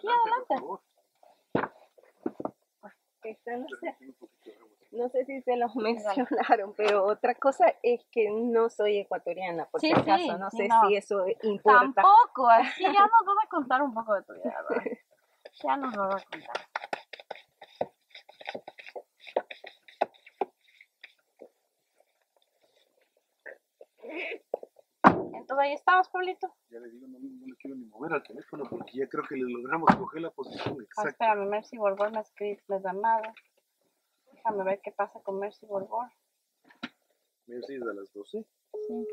Aquí adelante. Por No sé si se los mencionaron, pero otra cosa es que no soy ecuatoriana, por Sí, si acaso, sí, no sí, sé no. si eso importa. Tampoco, así ya nos vas a contar un poco de tu vida, ¿verdad? Ya nos vas a contar. Entonces ahí estamos, Pablito. Ya le digo, no le quiero ni mover al teléfono porque ya creo que le logramos coger la posición Ah, exacta. espérame, Mercy Borbor me escribe la llamada. Déjame ver qué pasa con Mercy Borbor. Mercy es a las 12. Sí,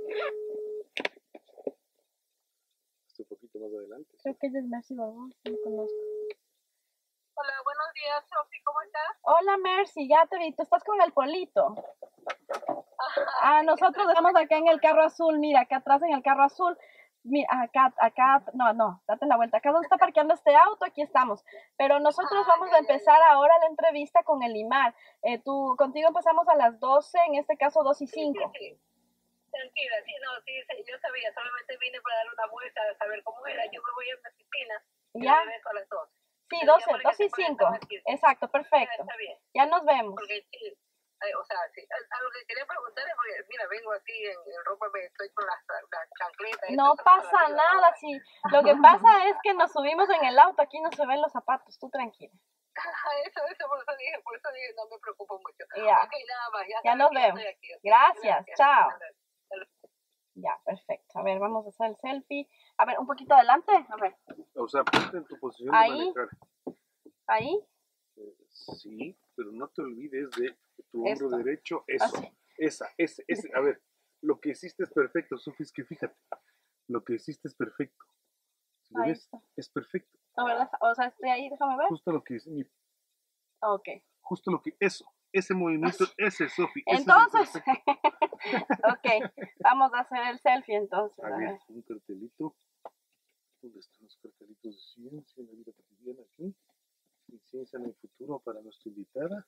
Estoy un poquito más adelante. creo que ella es Mercy Borbor, sí lo conozco. Hola, buenos días, Sofi, ¿cómo estás? Hola Mercy, ya te vi, tú estás con el Polito. Nosotros estamos acá en el carro azul, mira, acá atrás en el carro azul. Mira, acá, no, date la vuelta. Acá donde está parqueando este auto, aquí estamos. Pero nosotros vamos a empezar ahora la entrevista con el IMAR. Contigo empezamos a las 12, en este caso 2 y 5. Sí. Tranquila, sí, no, sí, yo sabía, solamente vine para dar una vuelta a saber cómo era. Yo me voy a una piscina y ¿Ya? regreso a las 12. Sí, Pero 12, ya para 2 que y se pueda 5. estar aquí. Exacto, perfecto. Está bien, Ya nos vemos. porque sí, o sea, sí, a lo que quería preguntar es, porque, mira, vengo aquí en ropa, estoy con las chancletas. No pasa nada, sí. Lo que pasa es que nos subimos en el auto, aquí no se ven los zapatos, tú tranquila. Eso, por eso dije, no me preocupo mucho. Ya. Ok, nada más, Ya nos vemos. estoy aquí, okay. Gracias, chao. Hasta luego. Ya, perfecto. A ver, vamos a hacer el selfie. A ver, un poquito adelante. A ver, O sea, ponte en tu posición Ahí. de manejar. ahí. Sí, pero no te olvides de tu hombro Esto. derecho. Eso. Así. Ese. A ver, lo que hiciste es perfecto, Sofi, es que fíjate. Lo que hiciste es perfecto. Si lo Ahí ves, está. es perfecto. A ver, o sea, estoy ahí, déjame ver. Justo lo que Ok. ese movimiento, ese, Sofi. Entonces, ok, vamos a hacer el selfie entonces. A A ver, ver. un cartelito. ¿Dónde están los cartelitos de ciencia en la vida cotidiana aquí? Y ciencia en el futuro para nuestra invitada.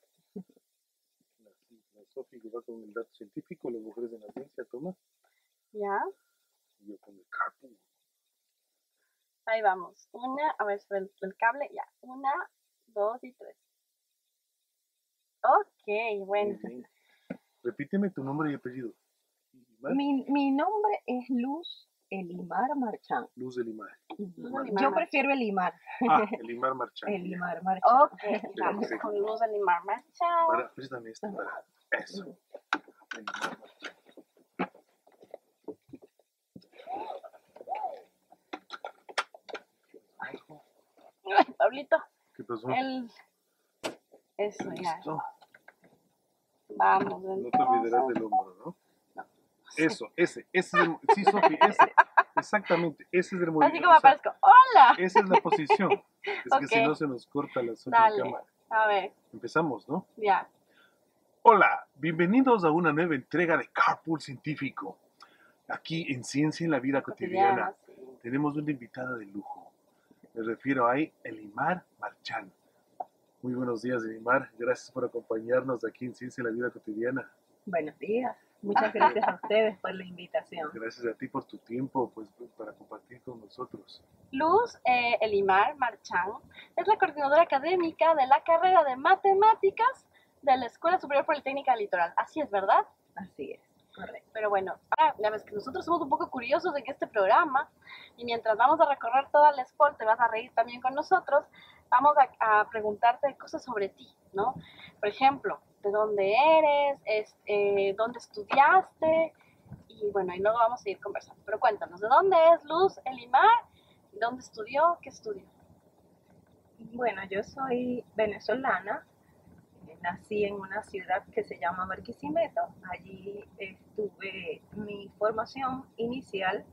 La Sofi que va con el dato científico, las mujeres en la ciencia, toma. Ya, Y yo con el carpool. ahí vamos. A ver, sobre el cable, ya. 1, 2 y 3. Ok, bueno. Muy bien. Repíteme tu nombre y apellido. Limar. Mi nombre es Luz Elimar Marchán. Luz de Limar. Yo prefiero Elimar. Elimar Marchán. Elimar Marchán. Ok, vamos con Luz de Limar Marchán. Préstame este para eso. Elimar Marchán. Ay, Pablito, ¿Qué pasó? Eso, ya. Listo. Vamos, No te olvidarás entonces. del hombro, ¿no? Eso, ese es el... Sí, Sofi, ese. Exactamente, ese es el movimiento. Así como aparezco. ¡Hola! Esa es la posición. Es Ok. que si no se nos corta la Sofi Dale. cámara. A ver, Empezamos, ¿no? ya. Hola, bienvenidos a una nueva entrega de Carpool Científico. Aquí en Ciencia en la Vida Cotidiana Sí. tenemos una invitada de lujo. Me refiero a Elimar Marchán. Muy buenos días, Elimar. Gracias por acompañarnos aquí en Ciencia en la Vida Cotidiana. Buenos días. Muchas gracias a ustedes por la invitación. Gracias a ti por tu tiempo, pues, para compartir con nosotros. Luz Elimar Marchán es la coordinadora académica de la carrera de Matemáticas de la Escuela Superior Politécnica Litoral. Así es, ¿verdad? Así es, correcto. Pero bueno, ahora ya ves que nosotros somos un poco curiosos en este programa y mientras vamos a recorrer toda la Espol, te vas a reír también con nosotros, vamos a preguntarte cosas sobre ti, ¿no? Por ejemplo, ¿de dónde eres? ¿Dónde estudiaste? Y bueno, y luego vamos a ir conversando. Pero cuéntanos, ¿de dónde es Luz Elimar? ¿Dónde estudió? ¿Qué estudió? Bueno, yo soy venezolana. Nací en una ciudad que se llama Barquisimeto. Allí tuve mi formación inicial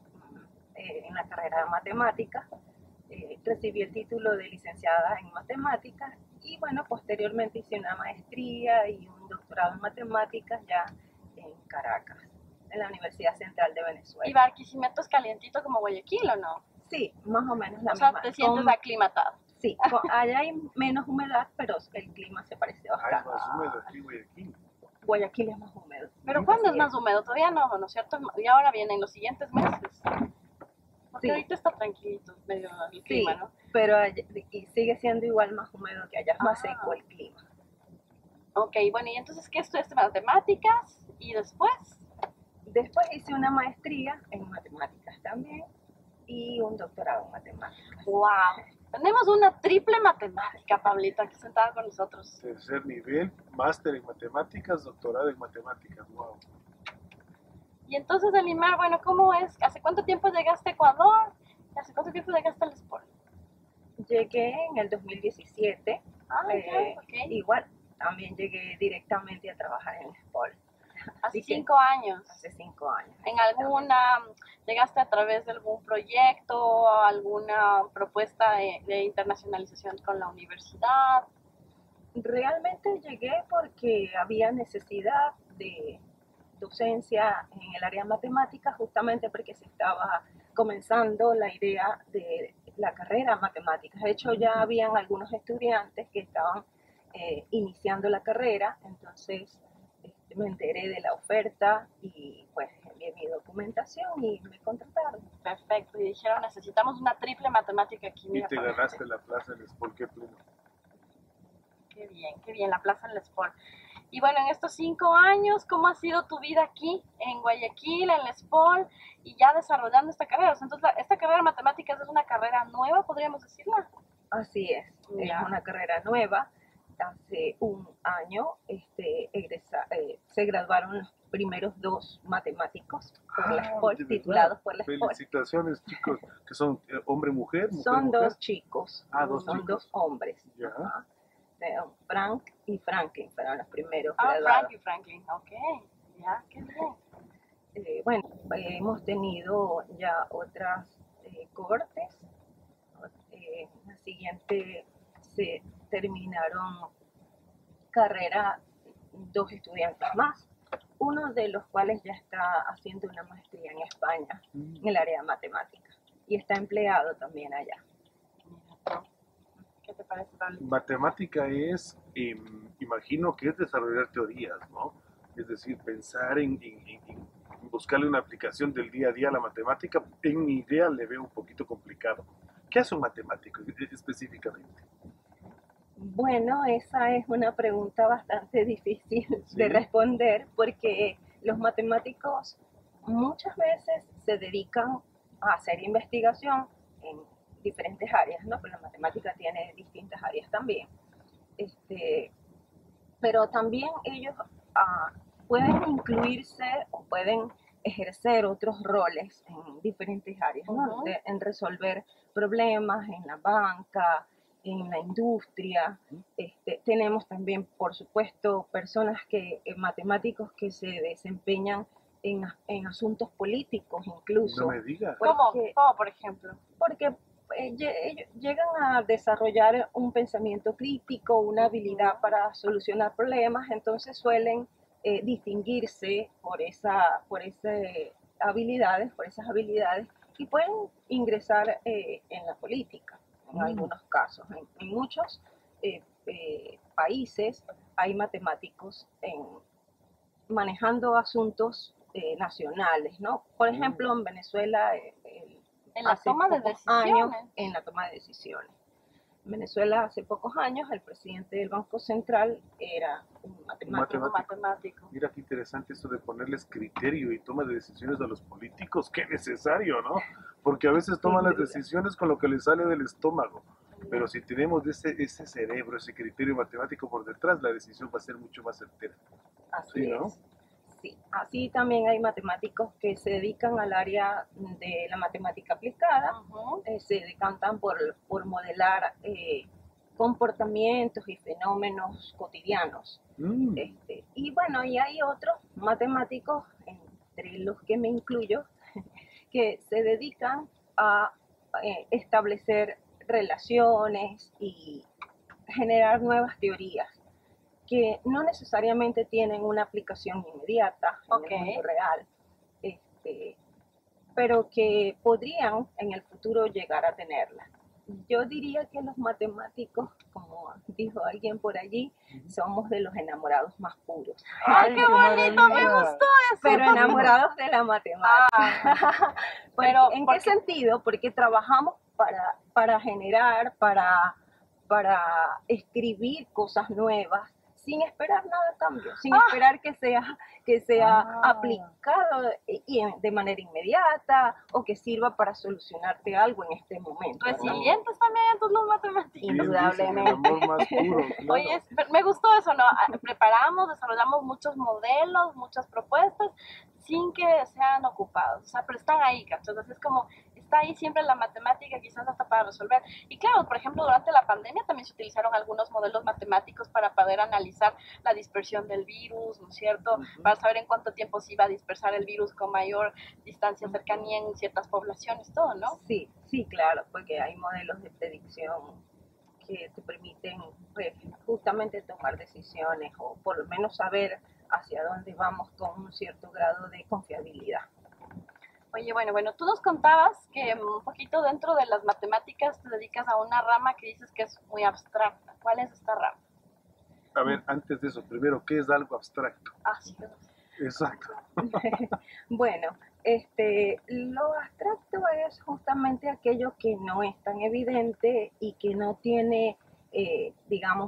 en la carrera de matemáticas. Recibí el título de licenciada en matemáticas y bueno, posteriormente hice una maestría y un doctorado en matemáticas ya en Caracas, en la Universidad Central de Venezuela. ¿Y Barquisimeto es calientito como Guayaquil o no? Sí, más o menos la O sea, misma. te sientes aclimatado. Sí, allá hay menos humedad, pero el clima se parece Es bastante. más húmedo aquí, Guayaquil. Guayaquil es más húmedo. ¿Pero Así cuándo es más húmedo? Todavía no, ¿no es cierto? Y ahora vienen los siguientes meses. Porque Sí. ahorita está tranquilito medio el Sí, clima, ¿no? pero y sigue siendo igual más húmedo que allá, es más Ah. seco el clima. Ok, bueno, y entonces, ¿qué estudiaste? Matemáticas y después. Después hice una maestría en matemáticas también y un doctorado en matemáticas. ¡Wow! Tenemos una triple matemática, Pablito, aquí sentada con nosotros. Tercer nivel, máster en matemáticas, doctorado en matemáticas. Wow. Y entonces, Elimar, bueno, ¿cómo es? ¿Hace cuánto tiempo llegaste a Ecuador? ¿Y hace cuánto tiempo llegaste al Sport? Llegué en el 2017, Ah, ya, ok. igual también llegué directamente a trabajar en el Sport. Hace Así que 5 años. hace 5 años. ¿En alguna, llegaste a través de algún proyecto, alguna propuesta de internacionalización con la universidad? Realmente llegué porque había necesidad de docencia en el área de matemáticas, justamente porque se estaba comenzando la idea de la carrera de matemáticas. De hecho, ya habían algunos estudiantes que estaban iniciando la carrera, entonces me enteré de la oferta y pues envié mi documentación y me contrataron. Perfecto, y dijeron, necesitamos una triple matemática aquí. Y Mira, te Pablito. ganaste la plaza en Sport, qué pluma. Qué bien, la Plaza del Sport. Y bueno, en estos 5 años, ¿cómo ha sido tu vida aquí, en Guayaquil, en el Sport, y ya desarrollando esta carrera? O sea, entonces, esta carrera de matemáticas es una carrera nueva, podríamos decirla. Así es Ya. una carrera nueva. Hace un año se graduaron los primeros 2 matemáticos por la Sport, de verdad. titulados por la Sport. Felicitaciones, chicos, que son hombre-mujer, Son mujer-mujer. 2 chicos, Ah, son chicos. 2 hombres. Ya. Ajá. Frank y Franklin fueron los primeros Ah, graduados. Franklin, ok. Ya, qué bien. Bueno, hemos tenido ya otras cohortes. La siguiente se terminaron carrera 2 estudiantes más, uno de los cuales ya está haciendo una maestría en España en el área de matemáticas y está empleado también allá. Mira tú. ¿Qué te parece, Pablito? Matemática es, imagino que es desarrollar teorías, ¿no? Es decir, pensar en buscarle una aplicación del día a día a la matemática. En mi idea le veo un poquito complicado. ¿Qué hace un matemático específicamente? Bueno, esa es una pregunta bastante difícil Sí. de responder porque los matemáticos muchas veces se dedican a hacer investigación en diferentes áreas, ¿no? Pues la matemática tiene distintas áreas también. Pero también ellos pueden incluirse o pueden ejercer otros roles en diferentes áreas, ¿no? Ujú. En resolver problemas en la banca, en la industria. Tenemos también, por supuesto, personas matemáticos que se desempeñan en asuntos políticos incluso. No me digas. ¿Cómo? Porque- ¿Cómo, por ejemplo? porque ellos llegan a desarrollar un pensamiento crítico, una habilidad para solucionar problemas, entonces suelen distinguirse por esas habilidades, y pueden ingresar en la política en algunos casos. En muchos países hay matemáticos manejando asuntos nacionales, ¿no? Por ejemplo, en Venezuela, En la hace toma de pocos decisiones. años, en la toma de decisiones. En Venezuela, hace pocos años, el presidente del Banco Central era un matemático. Un matemático. Mira qué interesante esto de ponerles criterio y toma de decisiones a los políticos. Qué necesario, ¿no? Porque a veces toman Sin las duda. decisiones con lo que les sale del estómago. Pero si tenemos ese cerebro, ese criterio matemático por detrás, la decisión va a ser mucho más certera. Así Sí, ¿no? es. Sí, así también hay matemáticos que se dedican al área de la matemática aplicada, Ujú. se decantan por modelar comportamientos y fenómenos cotidianos. Mm, Y bueno, y hay otros matemáticos, entre los que me incluyo, que se dedican a establecer relaciones y generar nuevas teorías que no necesariamente tienen una aplicación inmediata Ok. en el mundo real, pero que podrían en el futuro llegar a tenerla. yo diría que los matemáticos, como dijo alguien por allí, somos de los enamorados más puros. ¡Ay, qué bonito! Me maravilla! gustó eso. Pero enamorados de la matemática. Pero, ¿En ¿por qué sentido? Porque trabajamos para generar, para escribir cosas nuevas, sin esperar nada a cambio, sin esperar que sea aplicado de manera inmediata o que sirva para solucionarte algo en este momento, ¿no? resilientes también entonces los matemáticos. Bien dices, el Indudablemente. amor más puro, claro. Oye, me gustó eso, ¿no? Preparamos, desarrollamos muchos modelos, muchas propuestas, sin que sean ocupados, o sea, pero están ahí, ¿cachai? Entonces es como, está ahí siempre la matemática, quizás hasta para resolver. Y claro, por ejemplo, durante la pandemia también se utilizaron algunos modelos matemáticos para poder analizar la dispersión del virus, ¿no es cierto? Para saber en cuánto tiempo se iba a dispersar el virus con mayor distancia, cercanía en ciertas poblaciones, todo, ¿no? Sí, sí, claro, porque hay modelos de predicción que te permiten pues, justamente tomar decisiones o por lo menos saber hacia dónde vamos con un cierto grado de confiabilidad. Oye, bueno, tú nos contabas que un poquito dentro de las matemáticas te dedicas a una rama que dices que es muy abstracta. ¿Cuál es esta rama? A ver, antes de eso, primero, ¿qué es algo abstracto? Ah, sí. Exacto. Bueno, lo abstracto es justamente aquello que no es tan evidente y que no tiene, digamos,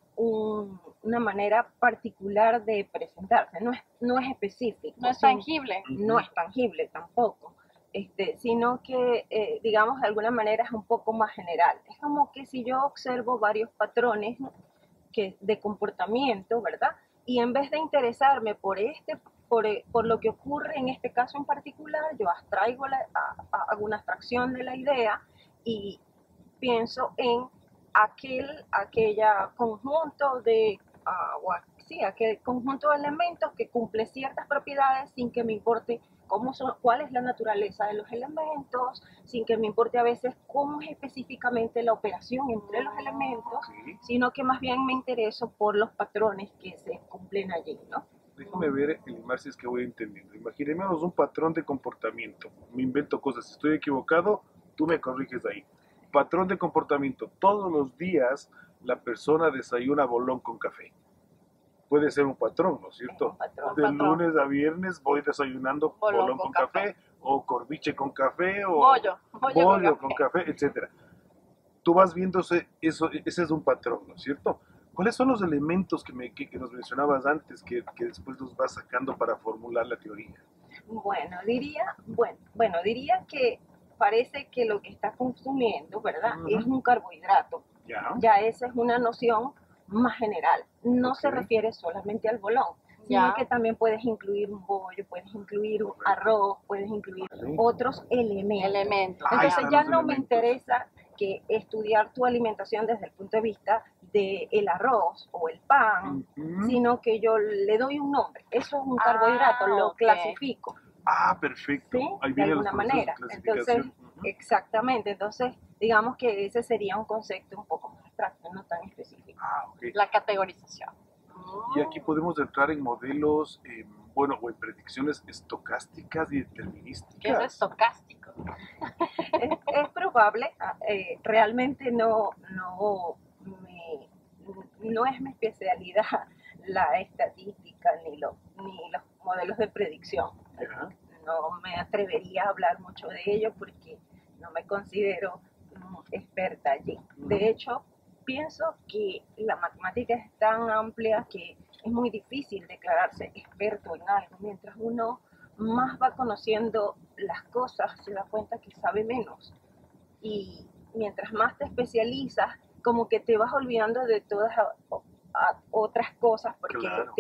una manera particular de presentarse. No es específico. No es tangible. No es tangible tampoco. Sino que, digamos, de alguna manera es un poco más general. Es como que si yo observo varios patrones, ¿no? De comportamiento, ¿verdad? Y en vez de interesarme por lo que ocurre en este caso en particular, yo hago una abstracción de la idea y pienso en aquella conjunto aquel conjunto de elementos que cumple ciertas propiedades sin que me importe cuál es la naturaleza de los elementos, sin que me importe a veces cómo es específicamente la operación entre los elementos, Sí. sino que más bien me intereso por los patrones que se cumplen allí, ¿no? Déjame ver, Elimar, si es que voy entendiendo. Imaginémonos un patrón de comportamiento. Me invento cosas. Si estoy equivocado, tú me corriges ahí. Patrón de comportamiento. Todos los días la persona desayuna bolón con café. Puede ser un patrón, ¿no es cierto? Un patrón. De lunes a viernes voy desayunando bolón con café, o corviche con café, o bollo con café, etc. Tú vas viéndose, ese es un patrón, ¿no es cierto? ¿Cuáles son los elementos que nos mencionabas antes que después los vas sacando para formular la teoría? Diría que parece que lo que está consumiendo, ¿verdad? Ujú. Es un carbohidrato. Ya. Ya esa es una noción más general. No Ok. se refiere solamente al bolón, Ya. sino que también puedes incluir un bollo, puedes incluir un Correcto. arroz, puedes incluir Vale. otros elementos. Elementos. Ahí Entonces están ya los no me elementos. interesa que estudiar tu alimentación desde el punto de vista del arroz o el pan, Ujú. sino que yo le doy un nombre. Eso es un Ah, carbohidrato, lo ok. clasifico. Ah, perfecto. ¿Sí? Ahí De vienen los alguna procesos manera. de Entonces, clasificación. Ujú. exactamente. Entonces, digamos que ese sería un concepto un poco más abstracto, no tan específico. Ah, ok. La categorización. Y aquí podemos entrar en modelos, o en predicciones estocásticas y determinísticas. ¿Qué es estocástico? Es probable, realmente no es mi especialidad la estadística ni los modelos de predicción. Ya. No me atrevería a hablar mucho de ello porque no me considero experta allí. De hecho, pienso que la matemática es tan amplia que es muy difícil declararse experto en algo. Mientras uno más va conociendo las cosas, se da cuenta que sabe menos. Y mientras más te especializas, como que te vas olvidando de todas otras cosas porque Claro.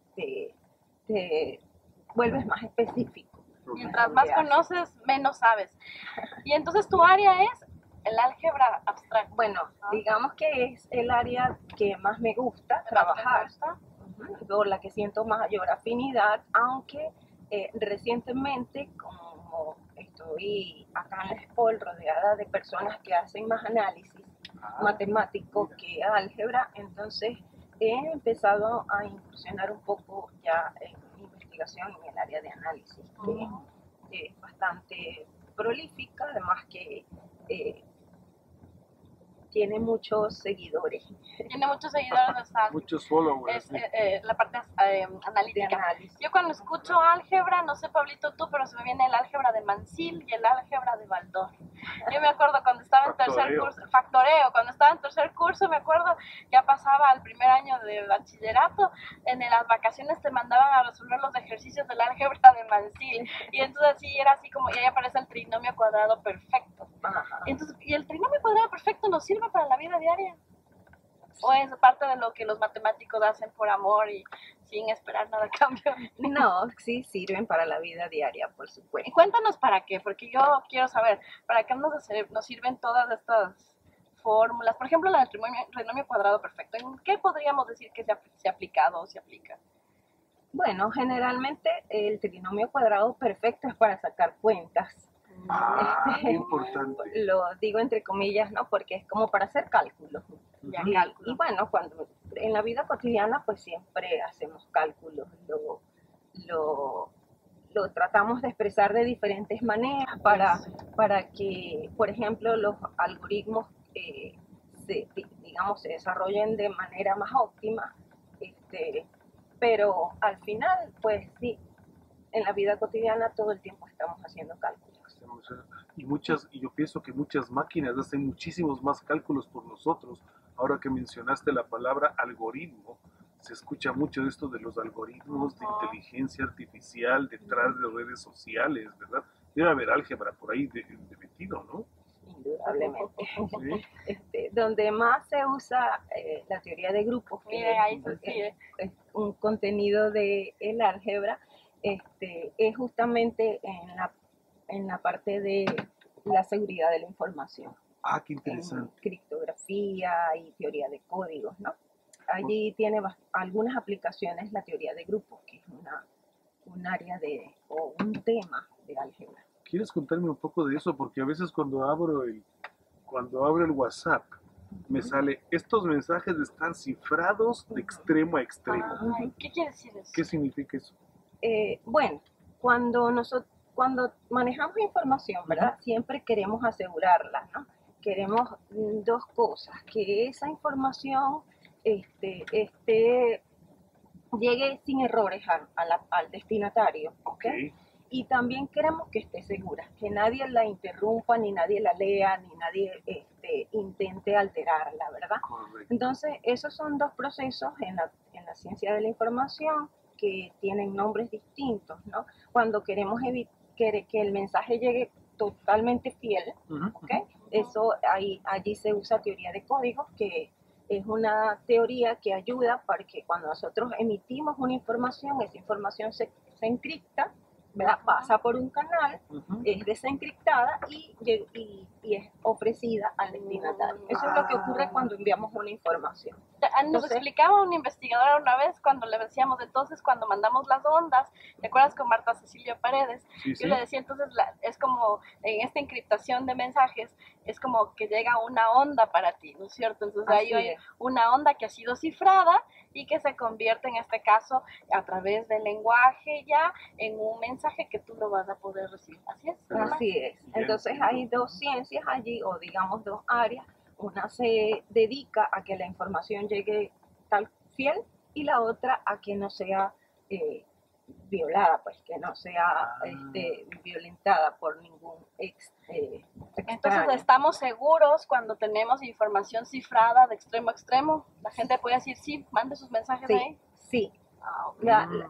te vuelves más específico. Mientras más conoces, menos sabes. Y entonces tu área es el álgebra abstracta. Bueno, digamos que es el área que más me gusta trabajar, por la que siento mayor afinidad, aunque recientemente, como estoy acá en la SPOL rodeada de personas que hacen más análisis matemático que álgebra, entonces he empezado a incursionar un poco ya en investigación en el área de análisis, que es bastante prolífica, además que tiene muchos seguidores Tiene muchos seguidores, o sea, Muchos followers. es la parte de analítica. análisis. Yo cuando escucho álgebra, no sé, Pablito, tú, pero se me viene el álgebra de Mansil y el álgebra de Baldor. Yo me acuerdo cuando estaba en tercer Factoreo. curso, factoreo, cuando estaba en tercer curso, me acuerdo, ya pasaba al primer año de bachillerato, en las vacaciones te mandaban a resolver los ejercicios del álgebra de Mansil. Y entonces así era así como, y ahí aparece el trinomio cuadrado perfecto. Ajá. Entonces, ¿y el trinomio cuadrado perfecto nos sirve para la vida diaria? ¿O es parte de lo que los matemáticos hacen por amor y sin esperar nada a cambio? No, sí sirven para la vida diaria, por Y supuesto. cuéntanos para qué, porque yo quiero saber, ¿para qué nos sirven todas estas fórmulas? Por ejemplo, la del trinomio cuadrado perfecto. ¿En qué podríamos decir que se ha aplicado o se aplica? Bueno, generalmente el trinomio cuadrado perfecto es para sacar cuentas. Qué importante. Lo digo entre comillas, ¿no? Porque es como para hacer cálculos. Ya, Ujú. cálculo. Y bueno, cuando en la vida cotidiana pues siempre hacemos cálculos, lo tratamos de expresar de diferentes maneras para que, por ejemplo, los algoritmos digamos, se desarrollen de manera más óptima, pero al final, pues sí, en la vida cotidiana todo el tiempo estamos haciendo cálculos. Y yo pienso que muchas máquinas hacen muchísimos más cálculos por nosotros. Ahora que mencionaste la palabra algoritmo, se escucha mucho de esto de los algoritmos de inteligencia artificial detrás de redes sociales, ¿verdad? Debe haber álgebra por ahí de metido, ¿no? Indudablemente. Sí. Donde más se usa la teoría de grupos, que Miren, ahí se sigue. es un contenido de el álgebra, es justamente en la parte de la seguridad de la información, Ah, qué en interesante. criptografía y teoría de códigos, ¿no? Allí tiene algunas aplicaciones la teoría de grupos, que es un área o un tema de álgebra. ¿Quieres contarme un poco de eso? Porque a veces cuando abro el WhatsApp, me sale, estos mensajes están cifrados de extremo a extremo. Ay, ¿qué quiere decir eso? ¿Qué significa eso? Bueno, cuando manejamos información, ¿verdad? Siempre queremos asegurarla, ¿no? Queremos dos cosas, que esa información llegue sin errores al destinatario, ¿ok? Y también queremos que esté segura, que nadie la interrumpa, ni nadie la lea, ni nadie intente alterarla, ¿verdad? Correcto. Entonces, esos son dos procesos en la ciencia de la información que tienen nombres distintos, ¿no? Cuando queremos que el mensaje llegue totalmente fiel, Ujú. ¿ok? Allí se usa teoría de códigos, que es una teoría que ayuda para que cuando nosotros emitimos una información, esa información se encripta, ¿verdad? Pasa por un canal, Ujú. es desencriptada y es ofrecida al destinatario. Eso es lo que ocurre cuando enviamos una información. Nos Entonces, explicaba una investigadora una vez cuando le decíamos, entonces cuando mandamos las ondas, ¿te acuerdas con Marta Cecilia Paredes? Sí, Yo sí. le decía, entonces es como en esta encriptación de mensajes, es como que llega una onda para ti, ¿no es cierto? Entonces ahí así hay es. una onda que ha sido cifrada y que se convierte en este caso a través del lenguaje ya en un mensaje que tú lo vas a poder recibir. Así es. ¿verdad? Así es. Ya Entonces entiendo. hay dos ciencias allí, o digamos dos áreas. Una se dedica a que la información llegue tal fiel y la otra a que no sea violada, pues que no sea violentada por ningún Entonces extraño. estamos seguros cuando tenemos información cifrada de extremo a extremo. La gente puede decir, sí, mande sus mensajes ahí. Sí. Ah, ok.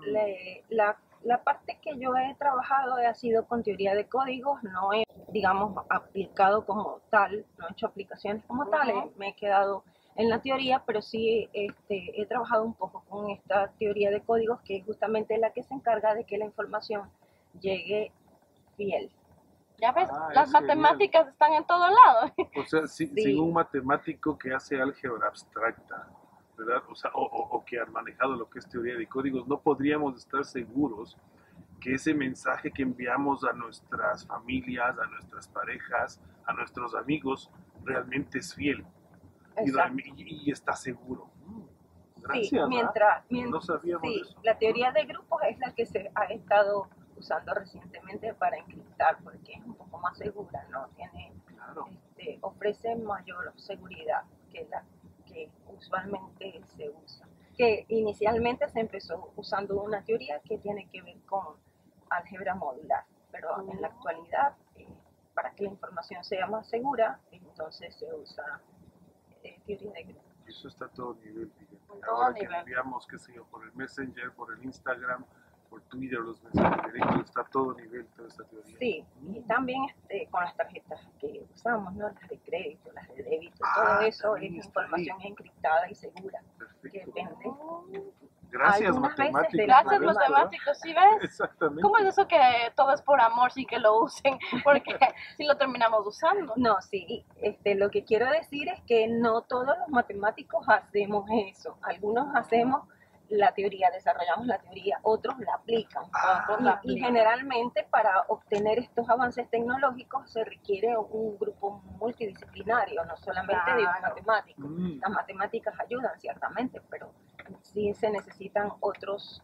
La parte que yo he trabajado ha sido con teoría de códigos, no he, digamos, aplicado como tal, no he hecho aplicaciones como tales, me he quedado en la teoría, pero sí he trabajado un poco con esta teoría de códigos, que es justamente la que se encarga de que la información llegue fiel. Ya ves, Ah, las es matemáticas están en todo lado. O sea, Sí. sin un matemático que hace álgebra abstracta, ¿verdad? O sea, o que ha manejado lo que es teoría de códigos, no podríamos estar seguros que ese mensaje que enviamos a nuestras familias, a nuestras parejas, a nuestros amigos, realmente es fiel Exacto. y está seguro. Gracias. Sí, No sabíamos sí, eso. la teoría de grupos es la que se ha estado usando recientemente para encriptar, porque es un poco más segura, ¿no? Tiene Claro. ofrece mayor seguridad que la que usualmente se usa. Que inicialmente se empezó usando una teoría que tiene que ver con álgebra modular, pero en la actualidad, para que la información sea más segura, entonces se usa teoría de grupos. Eso está a todo nivel, fíjate. Todo Ahora que nivel. enviamos, qué sé yo, por el Messenger, por el Instagram, por Twitter, los mensajes directos, está a todo nivel toda esta teoría. Sí, y también con las tarjetas que usamos, ¿no? Las de crédito, las de débito, todo eso es también está información encriptada y segura, que Perfecto. depende. Gracias, Algunas veces matemáticos. de Gracias, ¿verdad? matemáticos, ¿sí ves? Exactamente. ¿Cómo es eso que todo es por amor sin que lo usen? Porque si lo terminamos usando. No, sí, lo que quiero decir es que no todos los matemáticos hacemos eso. Algunos hacemos la teoría, desarrollamos la teoría, otros la aplican. Otros la Y aplican. generalmente para obtener estos avances tecnológicos se requiere un grupo multidisciplinario, no solamente de un Claro. matemático. Las matemáticas ayudan ciertamente, pero sí se necesitan otros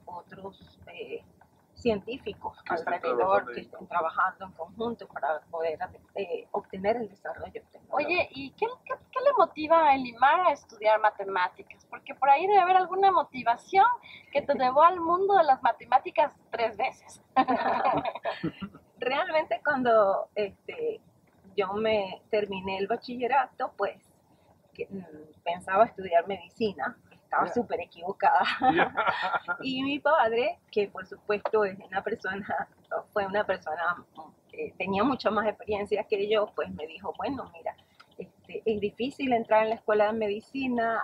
científicos Que estén alrededor trabajando que ahí. estén trabajando en conjunto para poder obtener el desarrollo tecnológico. Oye, ¿y qué le motiva a Elimar a estudiar matemáticas? Porque por ahí debe haber alguna motivación que te llevó al mundo de las matemáticas 3 veces. Realmente cuando yo me terminé el bachillerato, pues pensaba estudiar medicina, estaba Ya. súper equivocada. Ya. Y mi padre, que por supuesto fue una persona que tenía mucha más experiencia que yo, pues me dijo, bueno, mira, es difícil entrar en la escuela de medicina,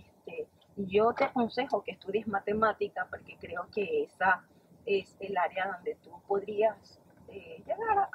yo te aconsejo que estudies matemática porque creo que esa es el área donde tú podrías llegar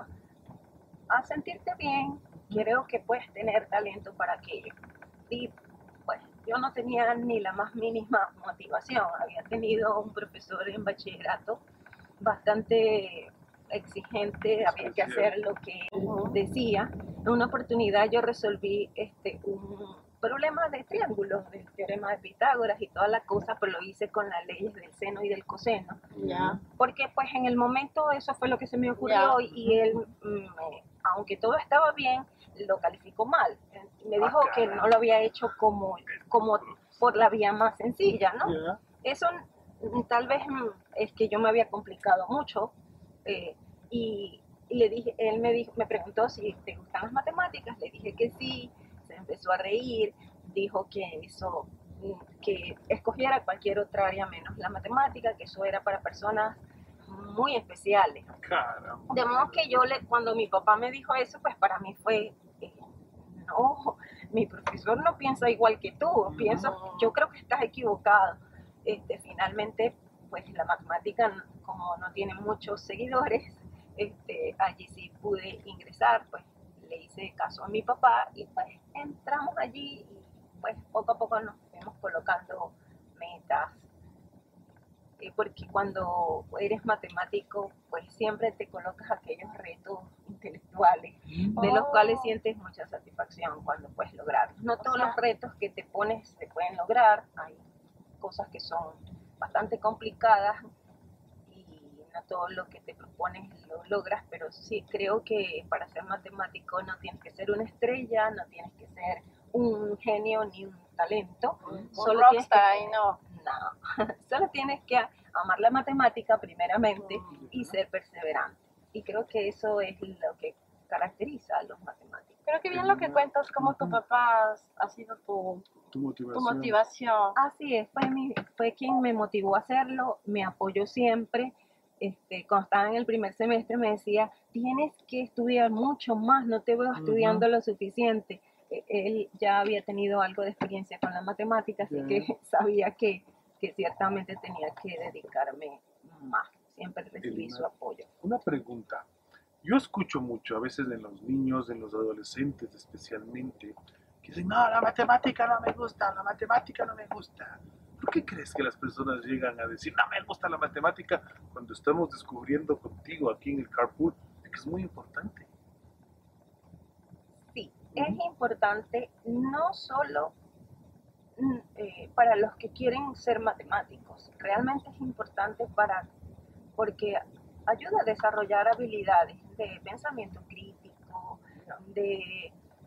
a sentirte bien, creo que puedes tener talento para aquello. Y pues yo no tenía ni la más mínima motivación, había tenido un profesor en bachillerato bastante exigente, había que hacer lo que él decía. En una oportunidad yo resolví un problema de triángulos, del teorema de Pitágoras y toda la cosa, pero lo hice con las leyes del seno y del coseno. Ya. Porque pues en el momento eso fue lo que se me ocurrió y él, aunque todo estaba bien, lo calificó mal. Me dijo que no lo había hecho como por la vía más sencilla, ¿no? Ya. Eso tal vez es que yo me había complicado mucho y le dije, él me preguntó si te gustan las matemáticas, le dije que sí, se empezó a reír, dijo que escogiera cualquier otra área menos la matemática, que eso era para personas muy especiales. Caramba. De modo que cuando mi papá me dijo eso, pues para mí fue, no, mi profesor no piensa igual que tú, yo creo que estás equivocado. Finalmente, pues la matemática, como no tiene muchos seguidores, allí sí pude ingresar, pues le hice caso a mi papá y pues entramos allí y pues poco a poco nos fuimos colocando metas, porque cuando eres matemático, pues siempre te colocas aquellos retos intelectuales, de los cuales sientes mucha satisfacción cuando puedes lograrlos. No todos los retos que te pones se pueden lograr, hay cosas que son bastante complicadas y no todo lo que te propones lo logras, pero sí creo que para ser matemático no tienes que ser una estrella, no tienes que ser un genio ni un talento, Solo rockstar, no. Solo tienes que amar la matemática primeramente y ser perseverante. Y creo que eso es lo que caracteriza a los matemáticos. Pero qué bien lo que cuentas, como tu papá ha sido tu motivación. Así es, fue quien me motivó a hacerlo, me apoyó siempre. Cuando estaba en el primer semestre me decía, tienes que estudiar mucho más, no te veo estudiando lo suficiente. Él ya había tenido algo de experiencia con la matemática, así que sabía que ciertamente tenía que dedicarme más. Siempre recibí su apoyo. Una pregunta. Yo escucho mucho, a veces en los niños, en los adolescentes especialmente, que dicen, no, la matemática no me gusta, la matemática no me gusta. ¿Por qué crees que las personas llegan a decir, no me gusta la matemática, cuando estamos descubriendo contigo aquí en el Carpool que es muy importante? Sí, es importante no solo para los que quieren ser matemáticos, realmente es importante porque ayuda a desarrollar habilidades de pensamiento crítico, de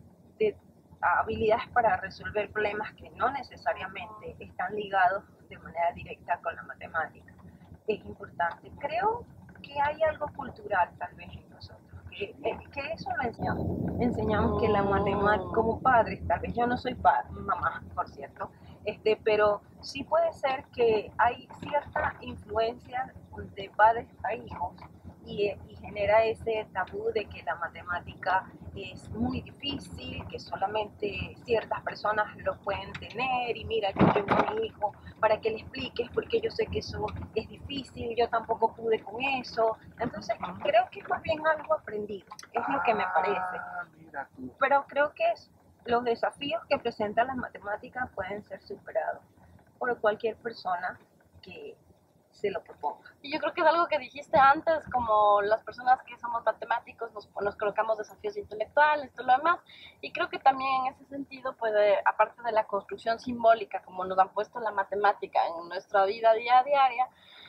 habilidades para resolver problemas que no necesariamente están ligados de manera directa con la matemática. Es importante. Creo que hay algo cultural tal vez en nosotros, que eso lo enseñamos. Enseñamos que la matemática, como padres, tal vez yo no soy mamá, por cierto, pero sí puede ser que hay cierta influencia de padres a hijos y genera ese tabú de que la matemática es muy difícil, que solamente ciertas personas lo pueden tener y mira, yo llevo a mi hijo para que le expliques porque yo sé que eso es difícil, yo tampoco pude con eso. Entonces creo que es más bien algo aprendido, es lo que me parece. Mira tú. Pero creo que los desafíos que presentan las matemáticas pueden ser superados por cualquier persona que se lo proponga. Y yo creo que es algo que dijiste antes, como las personas que somos matemáticos nos colocamos desafíos intelectuales, todo lo demás, y creo que también en ese sentido, pues aparte de la construcción simbólica, como nos han puesto la matemática en nuestra vida diaria,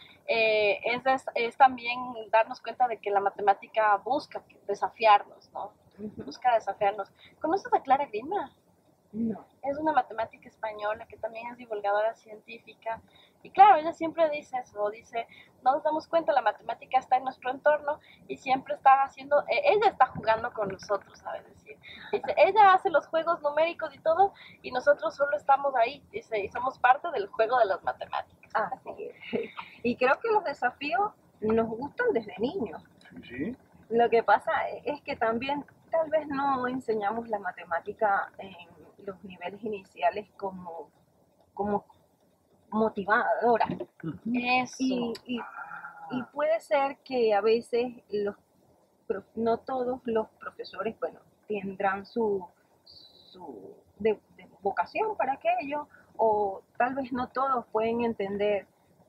es también darnos cuenta de que la matemática busca desafiarnos, ¿no? Busca desafiarnos. ¿Conoces a Clara Grima? No. Es una matemática española que también es divulgadora científica. Y claro, ella siempre dice eso, dice, no nos damos cuenta, la matemática está en nuestro entorno y siempre está haciendo, ella está jugando con nosotros, ¿sabes decir? Dice, ella hace los juegos numéricos y todo, y nosotros solo estamos ahí, dice, y somos parte del juego de las matemáticas. Así es. Y creo que los desafíos nos gustan desde niños. ¿Sí? Lo que pasa es que también tal vez no enseñamos la matemática en los niveles iniciales como motivadora. Eso. Y puede ser que a veces no todos los profesores, bueno, tendrán su de vocación para aquello, o tal vez no todos pueden entender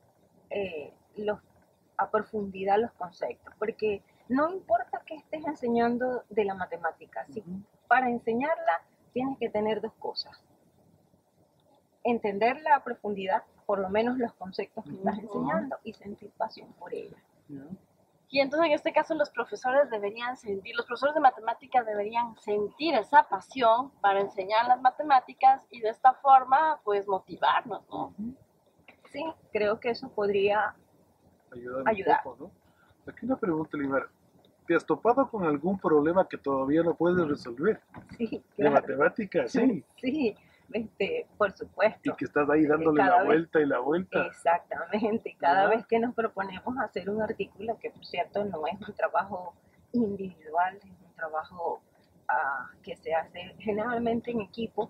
a profundidad los conceptos, porque no importa que estés enseñando de la matemática, si para enseñarla tienes que tener dos cosas: entenderla a profundidad, por lo menos los conceptos que estás enseñando, y sentir pasión por ella. Y entonces en este caso los profesores los profesores de matemáticas deberían sentir esa pasión para enseñar las matemáticas y de esta forma pues motivarnos, ¿no? Sí, creo que eso podría ayudar. Un poco, ¿no? Aquí una pregunta, Limar. ¿Te has topado con algún problema que todavía no puedes resolver? Sí, De claro. matemáticas, sí. Sí, por supuesto. Y que estás ahí dándole la vuelta y la vuelta. Exactamente. Cada vez que nos proponemos hacer un artículo, que por cierto no es un trabajo individual, es un trabajo que se hace generalmente en equipo,